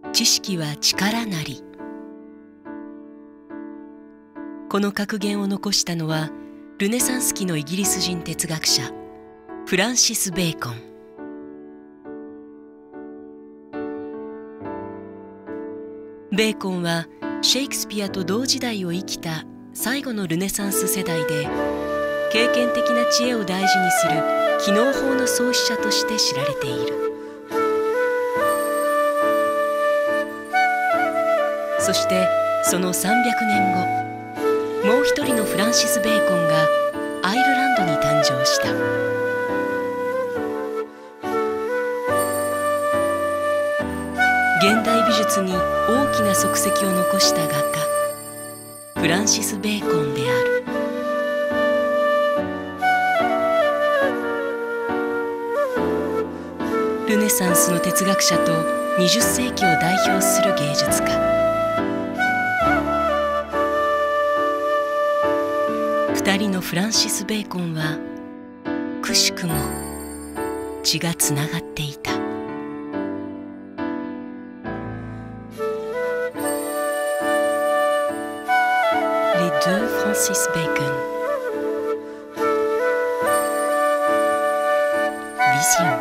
知識は力なり。この格言を残したのはルネサンス期のイギリス人哲学者フランシス・ベーコン。ベーコンはシェイクスピアと同時代を生きた最後のルネサンス世代で、経験的な知恵を大事にする機能法の創始者として知られている。そしてその300年後、もう一人のフランシス・ベーコンがアイルランドに誕生した。現代美術に大きな足跡を残した画家フランシス・ベーコンである。ルネサンスの哲学者と20世紀を代表する芸術家。2人のフランシス・ベーコンはくしくも血がつながっていた。Les deux Francis Bacon. Vision.